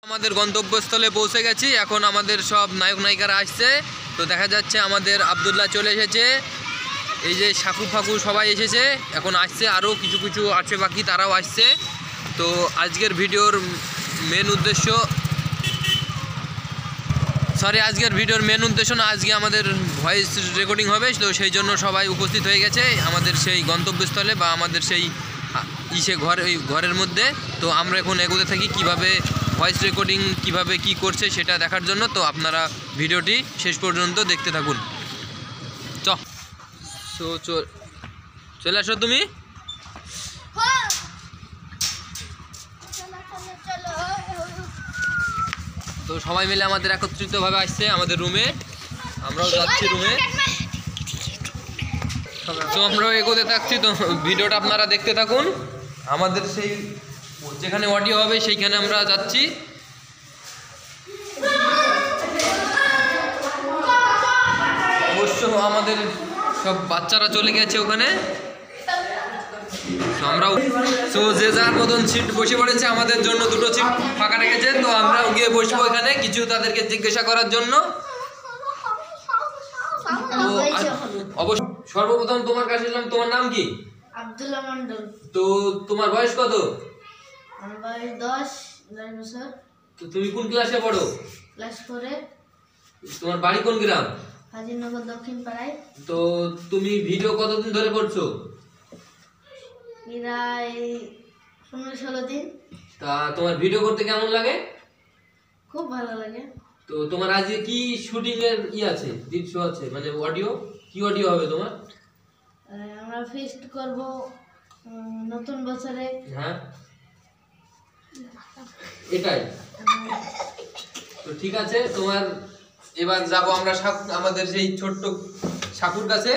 আমাদের গন্তব্যস্থলে পৌঁছে গেছি। এখন আমাদের সব নায়ক নায়িকারা আসছে। তো দেখা যাচ্ছে আমাদের আব্দুল্লাহ চলে এসেছে, এই যে সাকু ফাকু সবাই এসেছে, এখন আসছে, আরও কিছু কিছু আছে বাকি, তারাও আসছে। তো আজকের ভিডিওর মেন উদ্দেশ্য না, আজকে আমাদের ভয়েস রেকর্ডিং হবে, তো সেই জন্য সবাই উপস্থিত হয়ে গেছে আমাদের সেই গন্তব্যস্থলে বা আমাদের সেই ঘরের মধ্যে। তো আমরা এখন এগোতে থাকি কিভাবে ভয়েস রেকর্ডিং কিভাবে কি করছে সেটা দেখার জন্য। তো আপনারা ভিডিওটি শেষ পর্যন্ত দেখতে থাকুন। চলে আসো তুমি। তো সবাই মিলে আমাদের একত্রিতভাবে আসছে আমাদের রুমে, আমরাও যাচ্ছি রুমে। তো আমরাও এগোতে থাকছি। তো ভিডিওটা আপনারা দেখতে থাকুন। আমাদের সেই যেখানে অডিও হবে সেইখানে আমরা যাচ্ছি। অবশ্য আমাদের সব বাচ্চারা চলে গেছে ওখানে। আমরাও তো যে যার মতন সিট বসে পড়েছে, আমাদের জন্য দুটো সিট ফাঁকা রেখেছে। তো আমরাও গিয়ে বসবো এখানে কিছু তাদেরকে জিজ্ঞাসা করার জন্য। তো অবশ্য সর্বপ্রথম তোমার কাছে এলাম, তোমার নাম কি? আব্দুল্লাহ মন্ডল। তো তোমার বয়স কত? আমার বয়স 10 বছর। তো তুমি কোন ক্লাসে পড়ো? ক্লাস 4-এ। তোমার বাড়ি কোন গ্রাম? হাজিরনগর দক্ষিণ পাড়ায়। তো তুমি ভিডিও কতদিন ধরে করছো? প্রায় 15-16 দিন। তা তোমার ভিডিও করতে কেমন লাগে? খুব ভালো লাগে। তো তোমার আজকে কি শুটিং এর আছে, দৃশ্য আছে, মানে অডিও কি অডিও হবে তোমার? আমরা ফিস্ট করব নতুন বছরে। হ্যাঁ, এটাই তো ঠিক আছে। তোমার এবার যাব আমরা আমাদের সেই ছোট্ট সাকুর কাছে।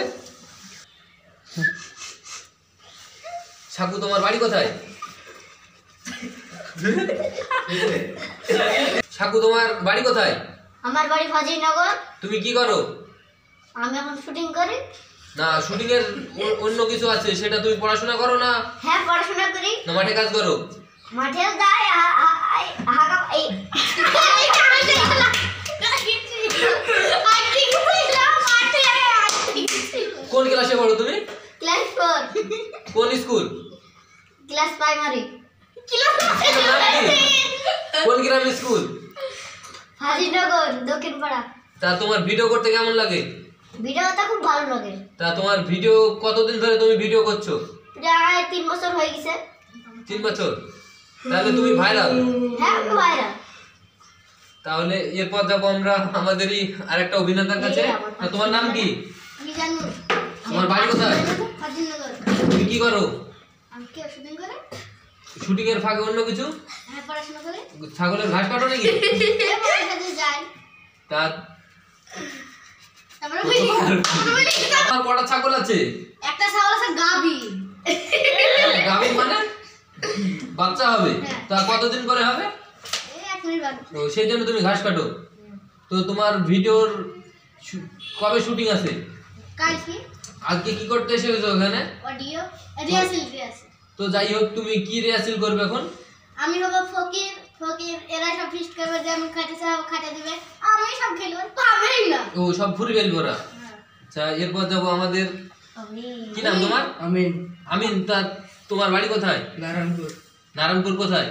সাকু, তোমার বাড়ি কোথায়? সাকু, তোমার বাড়ি কোথায়? আমার বাড়ি হাজিরনগর। তুমি কি করো? আমি এখন শুটিং করি। না, শুটিং এর অন্য কিছু আছে, সেটা তুমি পড়াশোনা করো না? হ্যাঁ, পড়াশোনা করি। না মাঠে কাজ করো? মাঠেও যাই। কোন ক্লাসে পড়ো তুমি? ক্লাস 4। কোন স্কুল? Class primary. কোন গ্রাম স্কুল? হাজিরনগর দক্ষিণ পাড়া। তা তোমার ভিডিও করতে কেমন লাগে? ভিডিওটা খুব ভালো লাগে। তা তোমার ভিডিও কতদিন ধরে তুমি ভিডিও করছো? প্রায় 3 বছর হয়ে গেছে। 3 বছর? তাহলে তুমি ভাইরাল। হ্যাঁ, আমি ভাইরাল। তাহলে এরপর যাবো আমরা আমাদেরই আরেকটা অভিনেতার কাছে। তোমার নাম কি? আমি জানি। তোমার বাড়ি কোথায়? হাজিরনগর। তুমি কি করো? আমি কি শুটিং করে? শুটিং এর ফাঁকে অন্য কিছু? হ্যাঁ, পড়াশোনা করে। ছাগলের ঘাস কাটো নাকি? যাই। তা তারপরে আমার কটা ছাগল আছে? একটা ছাগল আছে গাবি। গাভী মানে বাচ্চা হবে? তা কতদিন করে হবে? এই 1 মিনিট বাকি। তো সেই জন্য তুমি ঘাস কাটো। তো তোমার ভিডিওর কবে শুটিং আছে? কালকে। আজকে কি করতে এসেছো ওখানে? অডিও রিহার্সাল আছে। তো যাই হোক, তুমি কি রিহার্সাল করবে এখন? আমি হব ফকির। এরা সব ফিস্ট করবে, যেমন খাটে সব খাটে দিবে, আমি সব খেলবো, পাবেই না। ও সব ফুরি ফেলবো ওরা। আচ্ছা, এরপর যাবো আমাদের, কি নাম তোমার? আমিন। আমিন। তা তোমার বাড়ি কোথায়? নারায়ণপুর। নারায়ণপুর কোথায়?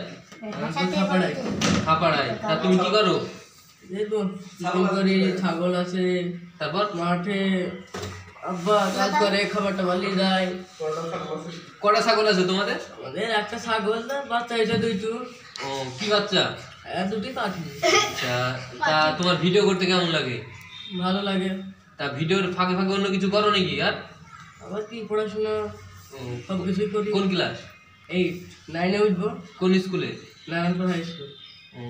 খাপাড়ায়। তা তুমি কি করো? দেখুন, করি, ছাগল আছে, তারপর মাঠে আব্বা কাজ করে, খাবারটা বালিয়ে যায়। কটা ছাগল আছে তোমাদের? আমাদের একটা ছাগল, বাচ্চা হয়েছে 2টো। ও, কি বাচ্চা? 2টি পাখি। আচ্ছা, তা তোমার ভিডিও করতে কেমন লাগে? ভালো লাগে। তা ভিডিওর ফাঁকে ফাঁকে অন্য কিছু করো নাকি? আর আবার কি পড়াশোনা সব কিছুই করি। কোন ক্লাস? 8, 9-এ উঠবো। কোন স্কুলে? Narayanpur high school. ও,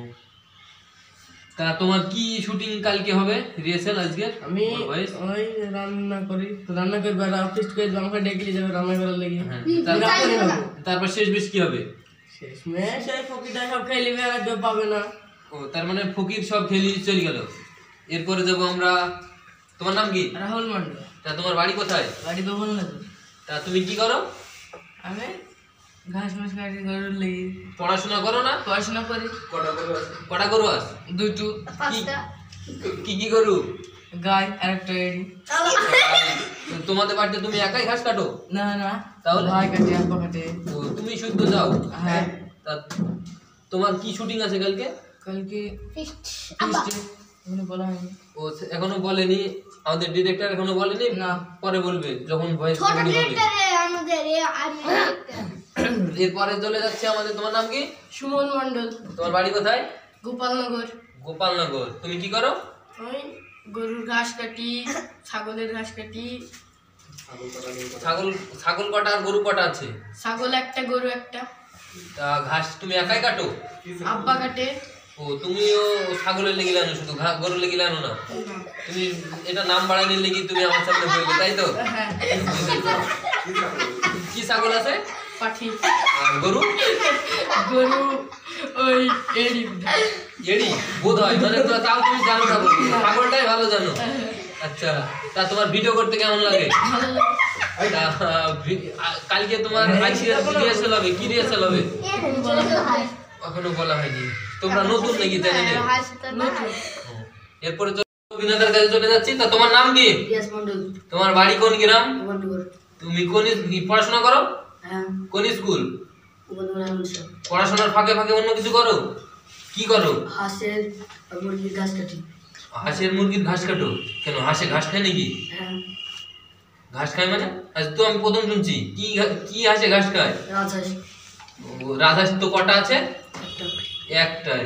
তা তোমার কি শুটিং কালকে হবে, রিহার্সাল আজকে? আমি ওই রান্না করি, রান্না করবো, ফিস্ট করে আমাকে ডেকে যাবে রান্না করার লেগে। তারপর শেষ বেশ কি হবে? শেষমেশ এই ফকিরটা সব খেয়ে নিবে, আর কেউ পাবে না। ও, তার মানে ফকির সব খেলি চলে গেল। এরপরে যাবো আমরা, তোমার নাম কি? রাহুল মন্ডল। তা তোমার বাড়ি কোথায়? বাড়ি তো বললাম। তা তুমি কি করো? আমি ঘাস মাস কাটি গরুর লেগে। পড়াশোনা করো না? পড়াশোনা করি। কটা গরু আছে? দুটো। পাঁচটা। কি কি গরু? গাই আর একটা এড়ি। তোমাদের বাড়িতে তুমি একাই ঘাস কাটো? না না, তাহলে ভাই কাটে, আব্বা কাটে। ও, তুমি শুদ্ধ যাও? হ্যাঁ। তা তোমার কি শুটিং আছে কালকে? কালকে ফিস্ট আব্বা ফিস্টে এখনো বলা হয়নি। ও এখনো বলেনি, আমাদের ডিরেক্টর এখনো বলেনি? না, পরে বলবে যখন ভয়েস ছোট রেকর্ডিং হবে। ডিরেক্টরে আমাদের আমি এরপরে চলে যাচ্ছে আমাদের, তোমার নাম কি? সুমন মন্ডল। তোমার বাড়ি কোথায়? গোপালনগর। গোপালনগর। তুমি কি করো? ওই গরুর ঘাস কাটি, ছাগলের ঘাস কাটি। ছাগল কটা আর গরু কটা আছে? ছাগল একটা, গরু একটা। তা ঘাস তুমি একাই কাটো? আব্বা কাটে। ও, তুমিও ছাগলের লেগে আনো, শুধু গরু লেগে আনো না? তুমি এটা নাম বাড়ানোর লেগে তুমি আমার সামনে বলবে, তাই তো? হ্যাঁ। কি ছাগল আছে? পাঠি। আর গরু? গরু ওই এড়ি। এড়ি বোধ হয়, মানে তাও তুমি জানো না, বলবো ছাগলটাই ভালো জানো। আচ্ছা, তা তোমার ভিডিও করতে কেমন লাগে? ভালো লাগে। তা, কালকে তোমার আইসিএস রিহার্সাল হবে, কি রিহার্সাল হবে? এখনো বলা হয়নি। তোমরা নতুন নাকি চ্যানেলে? নতুন। এরপরে বিনোদের কাছে চলে যাচ্ছি। তা তোমার নাম কি? মন্ডল। তোমার বাড়ি কোন গ্রাম? মন্ডল। তুমি কোন পড়াশোনা করো? হ্যাঁ। কোন স্কুল? পড়াশোনার ফাঁকে ফাঁকে অন্য কিছু করো? কি করো? হাঁসের মুরগির ঘাস কাটি। হাঁসের মুরগির ঘাস কাটো? কেন, হাঁসে ঘাস খায় নাকি? হ্যাঁ। ঘাস খায় মানে? আজ তো আমি প্রথম শুনছি। কি হাঁসে ঘাস খায়? রাজহাঁস। রাজহাঁস তো কটা আছে? একটা। একটাই।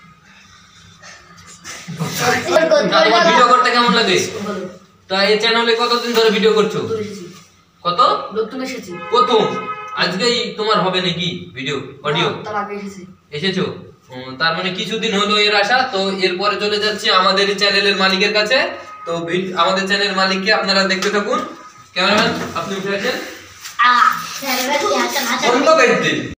তোমার ভিডিও করতে কেমন লাগে? তা এই চ্যানেলে কতদিন ধরে ভিডিও করছো? কত? নতুন এসেছি। প্রথম? আজকেই তোমার হবে নাকি ভিডিও অডিও? তার আগে এসেছি। এসেছো? তার মানে কিছুদিন হলো এর আসা। তো এরপরে চলে যাচ্ছি আমাদের চ্যানেলের মালিকের কাছে। তো আমাদের চ্যানেলের মালিককে আপনারা দেখতে থাকুন। ক্যামেরাম্যান আপনি উঠে আসেন। স্যার এবার কি হাতে নাচা বন্ধ করে দিন।